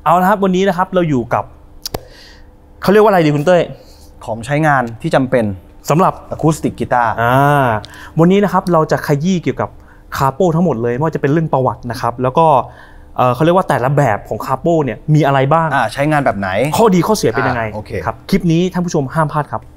เอาละครับวันนี้นะครับเราอยู่กับเขาเรียกว่าอะไรดีคุณเต้ยของใช้งานที่จำเป็นสำหรับอะคูสติกกีตาร์วันนี้นะครับเราจะขยี้เกี่ยวกับคาโปทั้งหมดเลยไม่ว่าจะเป็นเรื่องประวัตินะครับแล้วก็เขาเรียกว่าแต่ละแบบของคาโปเนี่ยมีอะไรบ้างใช้งานแบบไหนข้อดีข้อเสียเป็นยังไงครับคลิปนี้ท่านผู้ชมห้ามพลาดครับ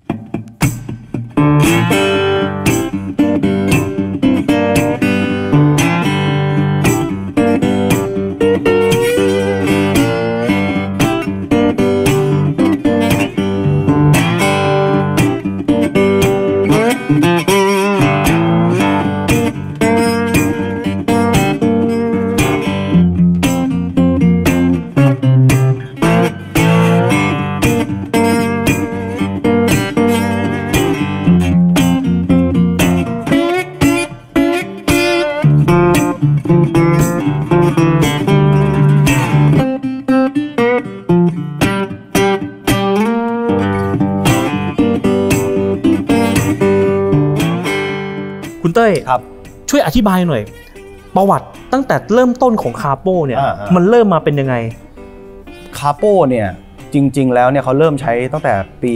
คุณเต้ยช่วยอธิบายหน่อยประวัติตั้งแต่เริ่มต้นของคาโปเนี่ยมันเริ่มมาเป็นยังไงคาโปเนี่ยจริงๆแล้วเนี่ยเขาเริ่มใช้ตั้งแต่ปี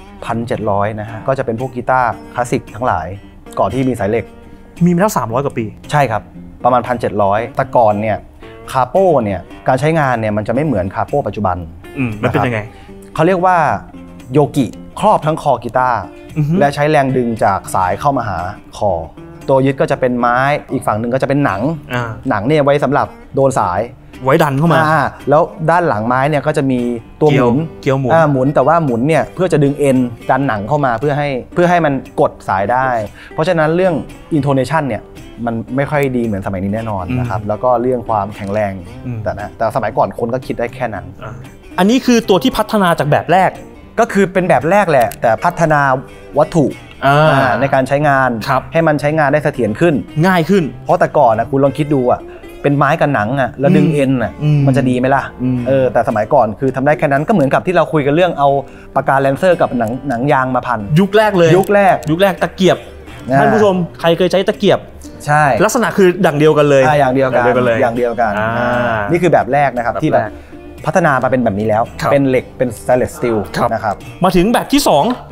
1700 นะฮะก็จะเป็นพวกกีตาร์คลาสสิกทั้งหลายก่อนที่มีสายเหล็กมีมาแล้ว300กว่าปีใช่ครับประมาณ 1,700 แต่ก่อนเนี่ยคาโปเนี่ยการใช้งานเนี่ยมันจะไม่เหมือนคาโปปัจจุบันมันเป็นยังไงเขาเรียกว่าโยกิครอบทั้งคอกีตาร์และใช้แรงดึงจากสายเข้ามาหาคอตัวยึดก็จะเป็นไม้อีกฝั่งหนึ่งก็จะเป็นหนังเนี่ยไว้สำหรับโดนสายไว้ดันเข้ามาแล้วด้านหลังไม้เนี่ยก็จะมีตัวหมุนเกี่ยวหมุนหมุนแต่ว่าหมุนเนี่ยเพื่อจะดึงเอ็นดันหนังเข้ามาเพื่อให้มันกดสายได้เพราะฉะนั้นเรื่อง intonation เนี่ยมันไม่ค่อยดีเหมือนสมัยนี้แน่นอนนะครับแล้วก็เรื่องความแข็งแรงแต่สมัยก่อนคนก็คิดได้แค่นั้นอันนี้คือตัวที่พัฒนาจากแบบแรกก็คือเป็นแบบแรกแหละแต่พัฒนาวัตถุในการใช้งานให้มันใช้งานได้เสถียรขึ้นง่ายขึ้นเพราะแต่ก่อนนะคุณลองคิดดูเป็นไม้กับหนังแล้วดึงเอ็นมันจะดีไหมล่ะแต่สมัยก่อนคือทำได้แค่นั้นก็เหมือนกับที่เราคุยกันเรื่องเอาปากกาแลนเซอร์กับหนังยางมาพันยุคแรกเลยยุคแรกตะเกียบท่านผู้ชมใครเคยใช้ตะเกียบใช่ลักษณะคือดังเดียวกันเลยอย่างเดียวกันนี่คือแบบแรกนะครับที่แบบพัฒนามาเป็นแบบนี้แล้วเป็นเหล็กเป็นสเตนเลสสตีลนะครับมาถึงแบบที่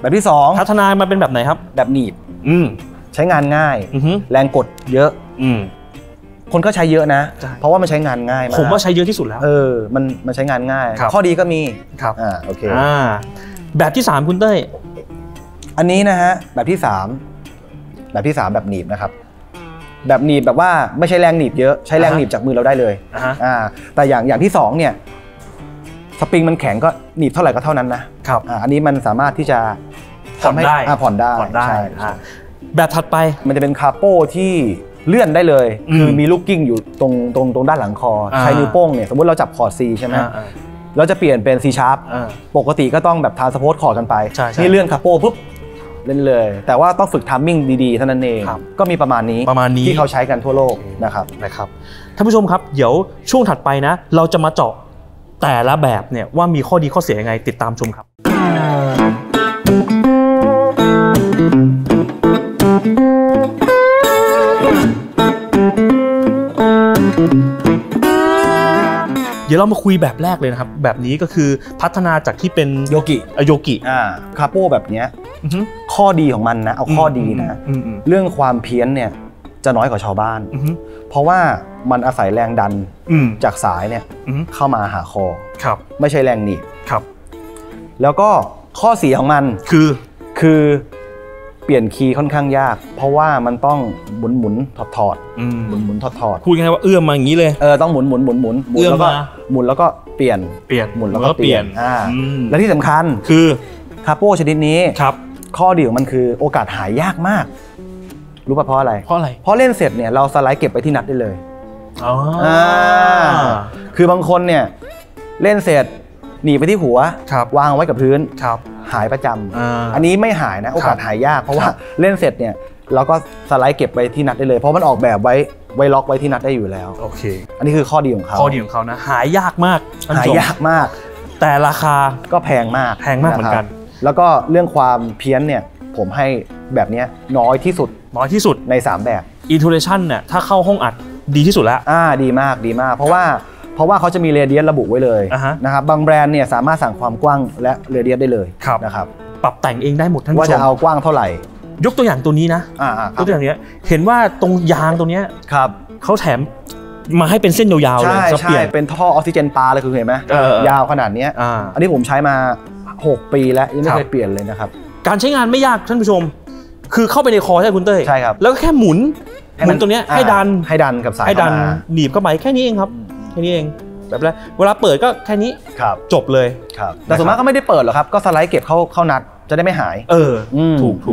2พัฒนามาเป็นแบบไหนครับแบบหนีบใช้งานง่ายแรงกดเยอะคนก็ใช้เยอะนะเพราะว่ามันใช้งานง่ายมากผมว่าใช้เยอะที่สุดแล้วมันใช้งานง่ายข้อดีก็มีครับโอเคแบบที่3คุณเต้ยอันนี้นะฮะแบบที่3แบบหนีบนะครับแบบหนีบแบบว่าไม่ใช้แรงหนีบเยอะใช้แรงหนีบจากมือเราได้เลยแต่อย่างที่2เนี่ยสปริงมันแข็งก็หนีบเท่าไหร่ก็เท่านั้นนะครับอันนี้มันสามารถที่จะผ่อนได้ใช่แบบถัดไปมันจะเป็นคาโปที่เลื่อนได้เลยคือมีลูกกิ้งอยู่ตรงด้านหลังคอใช้นิ้วโป้งเนี่ยสมมติเราจับคอร์ด C ใช่ไหมเราจะเปลี่ยนเป็น C sharp ปกติก็ต้องแบบทรานสโพสคอร์ดกันไปนี่เลื่อนคาโปปุ๊บเล่นเลยแต่ว่าต้องฝึกทัมมิ่งดีๆเท่านั้นเองก็มีประมาณนี้ที่เขาใช้กันทั่วโลกนะครับท่านผู้ชมครับเดี๋ยวช่วงถัดไปนะเราจะมาเจาะแต่ละแบบเนี่ยว่ามีข้อดีข้อเสียยังไงติดตามชมครับเดี๋ยวเรามาคุยแบบแรกเลยนะครับแบบนี้ก็คือพัฒนาจากที่เป็นโยกิคาโปแบบนี้ข้อดีของมันนะเอาข้อดีนะเรื่องความเพี้ยนเนี่ยจะน้อยกว่าชาวบ้านเพราะว่ามันอาศัยแรงดันจากสายเนี่ยเข้ามาหาคอไม่ใช่แรงหนีบแล้วก็ข้อเสียของมันคือเปลี่ยนคีย์ค่อนข้างยากเพราะว่ามันต้องหมุนถอดพูดง่ายๆว่าเอื้อมมาอย่างนี้เลยต้องหมุนแล้วก็หมุนแล้วก็เปลี่ยนหมุนแล้วก็เปลี่ยนและที่สำคัญคือคาโปชนิดนี้ข้อดีของมันคือโอกาสหายยากมากรู้ป่ะเพราะอะไรเพราะเล่นเสร็จเนี่ยเราสไลด์เก็บไปที่นัดได้เลยคือบางคนเนี่ยเล่นเสร็จหนีไปที่หัววางไว้กับพื้นหายประจำอันนี้ไม่หายนะโอกาสหายยากเพราะว่าเล่นเสร็จเนี่ยเราก็สไลด์เก็บไปที่นัดได้เลยเพราะมันออกแบบไว้ล็อกไว้ที่นัดได้อยู่แล้วโอเคอันนี้คือข้อดีของเขานะหายากมากแต่ราคาก็แพงมากเหมือนกันแล้วก็เรื่องความเพี้ยนเนี่ยผมให้แบบนี้น้อยที่สุดใน3แบบ intonationเนี่ยถ้าเข้าห้องอัดดีที่สุดแล้วดีมากเพราะว่าเพราะว่าเขาจะมีเรเดียสระบุไว้เลยนะครับบางแบรนด์เนี่ยสามารถสั่งความกว้างและเรเดียสได้เลยนะครับปรับแต่งเองได้หมดท่านผู้ชมว่าจะเอากว้างเท่าไหร่ยกตัวอย่างตัวนี้นะยกตัวอย่างนี้เห็นว่าตรงยางตรงนี้เขาแถมมาให้เป็นเส้นยาวๆเลยใช่เป็นท่อออกซิเจนปลาเลยคือเห็นไหมยาวขนาดนี้อันนี้ผมใช้มา6 ปีแล้วยังไม่เคยเปลี่ยนเลยนะครับการใช้งานไม่ยากท่านผู้ชมคือเข้าไปในคอใช่คุณเต้ยใช่ครับแล้วก็แค่หมุนตรงนี้ให้ดันกับสายให้ดันหนีบเข้าไปแค่นี้เองครับแค่นี้เองแบบแล้วเวลาเปิดก็แค่นี้จบเลยแต่ส่วนมากก็ไม่ได้เปิดหรอกครับก็สไลด์เก็บเข้านัดจะได้ไม่หายถูก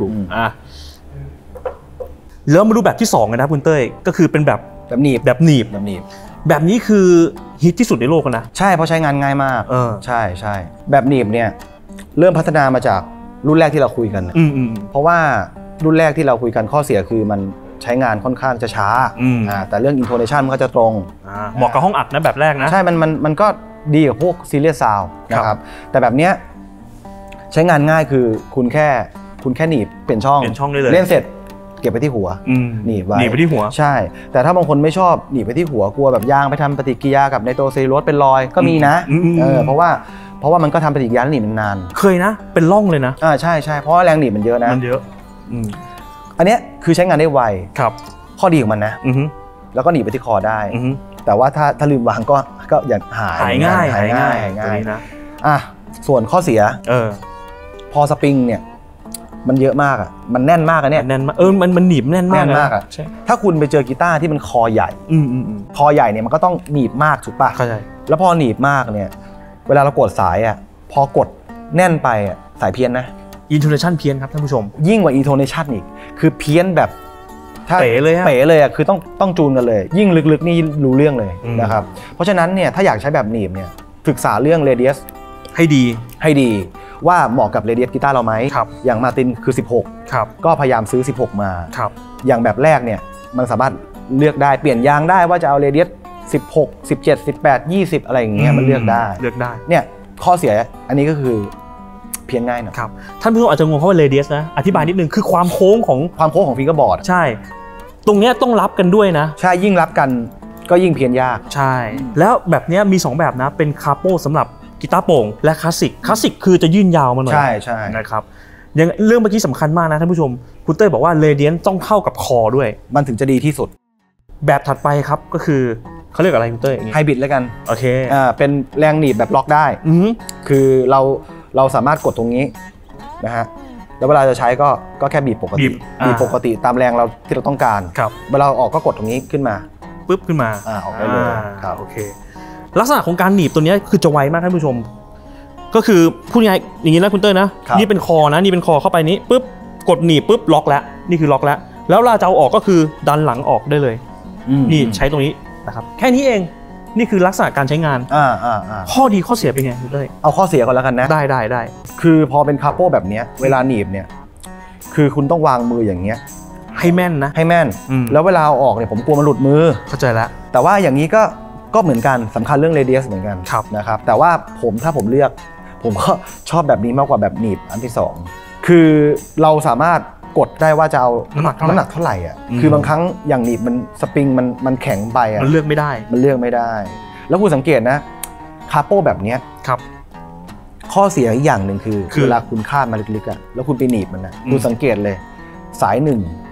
แล้วมาดูแบบที่2กันนะคุณเต้ยก็คือเป็นแบบหนีบแบบนี้คือฮิตที่สุดในโลกนะใช่เพราะใช้งานง่ายมากใช่แบบหนีบเนี่ยเริ่มพัฒนามาจากรุ่นแรกที่เราคุยกันเพราะว่ารุ่นแรกที่เราคุยกันข้อเสียคือมันใช้งานค่อนข้างจะช้าแต่เรื่อง intonation มันก็จะตรงเหมาะกับห้องอัดนะแบบแรกนะใช่มันก็ดีกับพวก serious sound นะครับแต่แบบเนี้ยใช้งานง่ายคือคุณแค่หนีบเปลี่ยนช่องได้เลยเล่นเสร็จเก็บไปที่หัวหนีบไปที่หัวใช่แต่ถ้าบางคนไม่ชอบหนีบไปที่หัวกลัวแบบยางไปทำปฏิกิริยากับไนโตรเซลลูโลสเป็นรอยก็มีนะเพราะว่ามันก็ทำปฏิกิริยาหนีบมันนานเคยนะเป็นร่องเลยนะใช่เพราะว่าแรงหนีบมันเยอะนะมันเยอะอันนี้คือใช้งานได้ไวข้อดีของมันนะแล้วก็หนีบไปที่คอได้แต่ว่าถ้าลืมวางก็อย่าหายง่ายนะส่วนข้อเสียพอสปริงเนี่ยมันเยอะมากอ่ะมันแน่นมากอ่ะเนี่ยแน่นมากมันหนีบแน่นมากอ่ะถ้าคุณไปเจอกีตาร์ที่มันคอใหญ่คอใหญ่เนี่ยมันก็ต้องหนีบมากถูกป่ะแล้วพอหนีบมากเนี่ยเวลาเรากดสายอ่ะพอกดแน่นไปอ่ะสายเพี้ยนนะ intonation เพี้ยนครับท่านผู้ชมยิ่งกว่า intonation อีกคือเพี้ยนแบบเป๋เลยอ่ะคือต้องจูนกันเลยยิ่งลึกๆนี่รู้เรื่องเลยนะครับเพราะฉะนั้นเนี่ยถ้าอยากใช้แบบหนีบเนี่ยศึกษาเรื่อง radius ให้ดีว่าเหมาะกับเรเดียสกีตาร์เราไหมอย่างมาตินคือ16ก็พยายามซื้อ16มาอย่างแบบแรกเนี่ยมันสามารถเลือกได้เปลี่ยนยางได้ว่าจะเอาเรเดียส16 17 18 20อะไรอย่างเงี้ยมันเลือกได้เนี่ยข้อเสียอันนี้ก็คือเพี้ยนง่ายนะครับท่านผู้ชมอาจจะงงเพราะว่าเรเดียสนะอธิบายนิดนึงคือความโค้งของฟิงเกอร์บอร์ดใช่ตรงเนี้ยต้องรับกันด้วยนะใช่ยิ่งรับกันก็ยิ่งเพี้ยนยากใช่แล้วแบบเนี้ยมี2แบบนะเป็นคาโปสำหรับกีตาร์โปร่งและคลาสสิกคือจะยื่นยาวมาหน่อยใช่นะครับอย่างเรื่องเมื่อกี้สำคัญมากนะท่านผู้ชมคุณเต้ยบอกว่าเรเดียนต้องเข้ากับคอด้วยมันถึงจะดีที่สุดแบบถัดไปครับก็คือเขาเรียกอะไรคุณเต้ยไฮบริดแล้วกันโอเคเป็นแรงหนีบแบบล็อกได้คือเราสามารถกดตรงนี้นะฮะแล้วเวลาจะใช้ก็แค่บีบปกติตามแรงเราที่เราต้องการเวลาออกก็กดตรงนี้ขึ้นมาปึ๊บขึ้นมาออกได้เลยครับโอเคลักษณะของการหนีบตัวนี้คือจะไวมากท่านผู้ชมก็คือพูดง่ายอย่างนี้นะคุณเต้ยนะนี่เป็นคอนะนี่เป็นคอเข้าไปนี้ปุ๊บกดหนีบปุ๊บล็อกแล้วนี่คือล็อกแล้วเวลาจะเอาออกก็คือดันหลังออกได้เลยนี่ใช้ตรงนี้นะครับแค่นี้เองนี่คือลักษณะการใช้งานข้อดีข้อเสียเป็นไงคุณเต้ยเอาข้อเสียก่อนแล้วกันนะได้คือพอเป็นคาโป้แบบนี้เวลาหนีบเนี่ยคือคุณต้องวางมืออย่างเงี้ยให้แม่นนะให้แม่นแล้วเวลาเอาออกเนี่ยผมกลัวมันหลุดมือเข้าใจแล้วแต่ว่าอย่างนี้ก็เหมือนกันสำคัญเรื่องเรเดียสเหมือนกันนะครับแต่ว่าถ้าผมเลือกผมก็ชอบแบบนี้มากกว่าแบบหนีบอันที่2คือเราสามารถกดได้ว่าจะเอาน้ำหนักเท่าไหร่อ่ะคือบางครั้งอย่างหนีบมันสปริงมันแข็งไปอ่ะมันเลือกไม่ได้แล้วคุณสังเกตนะคาโป้แบบนี้ครับข้อเสียอีกอย่างหนึ่งคือเวลาคุณคาดมาลึกๆอ่ะแล้วคุณไปหนีบมันนะคุณสังเกตเลยสาย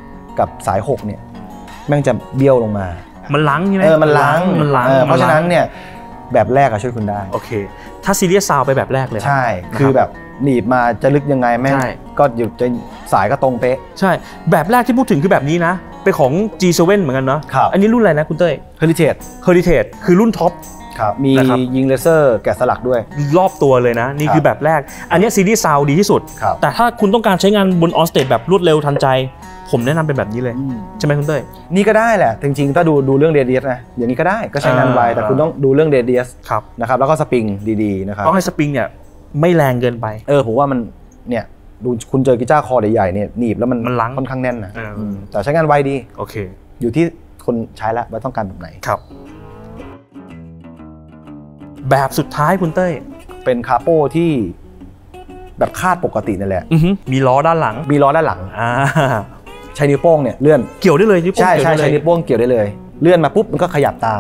1กับสาย6เนี่ยแม่งจะเบี้ยวลงมามันล้างใช่ไหมมันล้างเพราะฉะนั้นเนี่ยแบบแรกช่วยคุณได้โอเคถ้าซีเรียสซาวไปแบบแรกเลยใช่คือแบบหนีบมาจะลึกยังไงแม่ก็อยู่จะสายก็ตรงเป๊ะใช่แบบแรกที่พูดถึงคือแบบนี้นะเป็นของ G7 เหมือนกันเนาะอันนี้รุ่นอะไรนะคุณเต้ย Heritage คือรุ่นท็อปมียิงเลเซอร์แกะสลักด้วยรอบตัวเลยนะนี่คือแบบแรกอันนี้ซีรีส์ซาวดีที่สุดแต่ถ้าคุณต้องการใช้งานบนออนสเตจแบบรวดเร็วทันใจผมแนะนำเป็นแบบนี้เลยใช่ไหมคุณเต้ยนี่ก็ได้แหละจริงๆถ้าดูเรื่องเรเดียสนะอย่างนี้ก็ได้ก็ใช้งานไวแต่คุณต้องดูเรื่องเรเดียสนะครับแล้วก็สปริงดีๆนะครับต้องให้สปริงเนี่ยไม่แรงเกินไปผมว่ามันเนี่ยดูคุณเจอกีตาร์คอใหญ่ๆเนี่ยหนีบแล้วมันค่อนข้างแน่นนะแต่ใช้งานไวดีโอเคอยู่ที่คนใช้แล้วว่าต้องการแบบไหนครับแบบสุดท้ายคุณเต้ยเป็นคาโป้ที่แบบคาดปกตินั่นแหละมีล้อด้านหลังใช้นิ้วโป้งเนี่ยเลื่อนเกี่ยวได้เลยใช่ใช้นิ้วโป้งเกี่ยวได้เลยเลื่อนมาปุ๊บมันก็ขยับตาม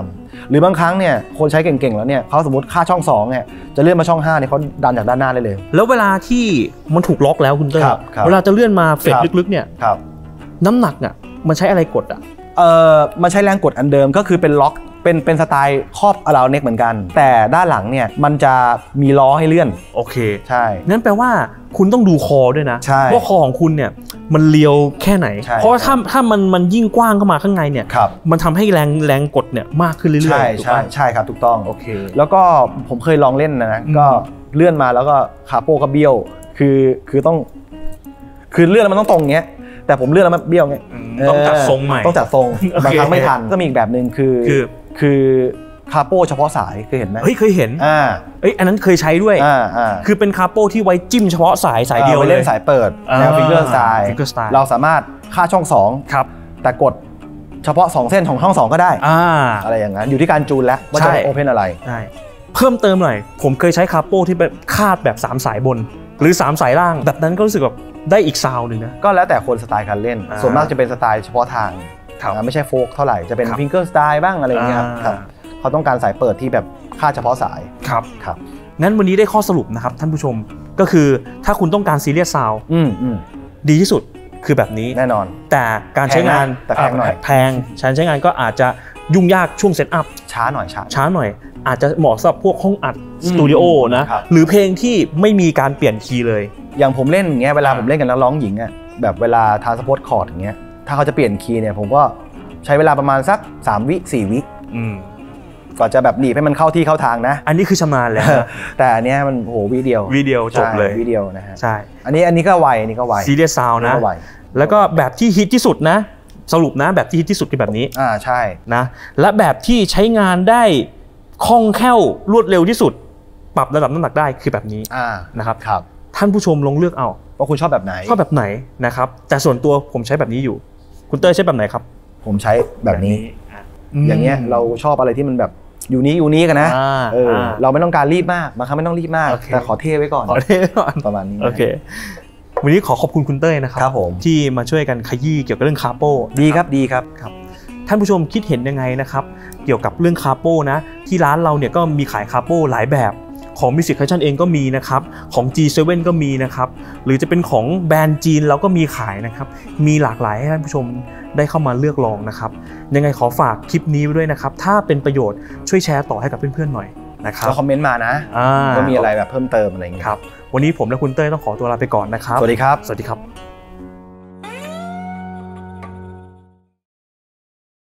หรือบางครั้งเนี่ยคนใช้เก่งๆแล้วเนี่ยเขาสมมติค่าช่อง2เนี่ยจะเลื่อนมาช่อง5เนี่ยเขาดันจากด้านหน้าได้เลยแล้วเวลาที่มันถูกล็อกแล้วคุณเต้เวลาจะเลื่อนมาเฟดลึกๆเนี่ยน้ำหนักอ่ะมันใช้อะไรกดอ่ะมันใช้แรงกดอันเดิมก็คือเป็นล็อกเป็นสไตล์ครอบอะลาวเน็กเหมือนกันแต่ด้านหลังเนี่ยมันจะมีล้อให้เลื่อนโอเคใช่งั้นแปลว่าคุณต้องดูคอด้วยนะว่าคอของคุณเนี่ยมันเลียวแค่ไหนเพราะถ้ามันยิ่งกว้างเข้ามาข้างในเนี่ยมันทำให้แรงกดเนี่ยมากขึ้นเรื่อยๆใช่ครับถูกต้องโอเคแล้วก็ผมเคยลองเล่นนะก็เลื่อนมาแล้วก็คาโป้ก็เบี้ยวคือต้องคือเลื่อนแล้วมันต้องตรงเงี้ยแต่ผมเลื่อนแล้วมันเบี้ยวเงี้ยต้องจัดทรงใหม่ต้องจัดทรงบางครั้งไม่ทันก็มีอีกแบบนึงคือคาโป้เฉพาะสายเคยเห็นไหมเคยเห็นอันนั้นเคยใช้ด้วยคือเป็นคาโป้ที่ไว้จิ้มเฉพาะสายเดียวเล่นสายเปิดแนวฟิงเกอร์สไตล์เราสามารถค่าช่อง2 ครับแต่กดเฉพาะ2เส้นของช่อง2ก็ได้อะไรอย่างนั้นอยู่ที่การจูนแล้วว่าจะโอเพนอะไรเพิ่มเติมหน่อยผมเคยใช้คาโป้ที่เป็นคาดแบบ3สายบนหรือ3สายล่างแบบนั้นก็รู้สึกแบบได้อีกซาวด์นึงนะก็แล้วแต่คนสไตล์การเล่นส่วนมากจะเป็นสไตล์เฉพาะทางไม่ใช่โฟล์กเท่าไหร่จะเป็นฟิงเกอร์สไตล์บ้างอะไรอย่างเงี้ยครับเขาต้องการสายเปิดที่แบบค่าเฉพาะสายครับงั้นวันนี้ได้ข้อสรุปนะครับท่านผู้ชมก็คือถ้าคุณต้องการซีเรียสซาวด์ดีที่สุดคือแบบนี้แน่นอนแต่การใช้งานแต่แพงหน่อยแพงการใช้งานก็อาจจะยุ่งยากช่วงเซตอัพช้าหน่อยอาจจะเหมาะสำหรับพวกห้องอัดสตูดิโอนะหรือเพลงที่ไม่มีการเปลี่ยนคีย์เลยอย่างผมเล่นอย่างเงี้ยเวลาผมเล่นกับนักร้องหญิงอ่ะแบบเวลาทรานสโพสคอร์ดอย่างเงี้ยถ้าเขาจะเปลี่ยนคีย์เนี่ยผมก็ใช้เวลาประมาณสัก3 วิ 4 วิก่อนจะแบบหนีให้มันเข้าที่เข้าทางนะอันนี้คือชำนาญแล้วแต่อันเนี้ยมันโหวิดีโอจบเลยวิดีโอนะฮะใช่อันนี้ก็ไวซีเรียสซาวด์นะแล้วก็แบบที่ฮิตที่สุดนะสรุปนะแบบที่ฮิตที่สุดคือแบบนี้ใช่นะและแบบที่ใช้งานได้คล่องแคล่วรวดเร็วที่สุดปรับระดับน้ำหนักได้คือแบบนี้นะครับท่านผู้ชมลองเลือกเอาว่าคุณชอบแบบไหนนะครับแต่ส่วนตัวผมใช้แบบนี้อยู่คุณเต้ยใช้แบบไหนครับผมใช้แบบนี้อย่างเงี้ยเราชอบอะไรที่มันแบบอยู่นี้กันนะเราไม่ต้องการรีบมากบางครั้งไม่ต้องรีบมากแต่ขอเท่ไว้ก่อนประมาณนี้โอเควันนี้ขอบคุณคุณเต้ยนะครับที่มาช่วยกันขยี้เกี่ยวกับเรื่องคาโป้ดีครับท่านผู้ชมคิดเห็นยังไงนะครับเกี่ยวกับเรื่องคาโป้นะที่ร้านเราเนี่ยก็มีขายคาโป้หลายแบบของ Music Collection เองก็มีนะครับของ G7 ก็มีนะครับหรือจะเป็นของแบรนด์จีนเราก็มีขายนะครับมีหลากหลายให้ท่านผู้ชมได้เข้ามาเลือกลองนะครับยังไงขอฝากคลิปนี้ไว้ด้วยนะครับถ้าเป็นประโยชน์ช่วยแชร์ต่อให้กับเพื่อนๆหน่อยนะครับก็คอมเมนต์มานะก็มีอะไรแบบเพิ่มเติมอะไรอย่างเงี้ยครับวันนี้ผมและคุณเต้ยต้องขอตัวลาไปก่อนนะครับสวัสดีครับ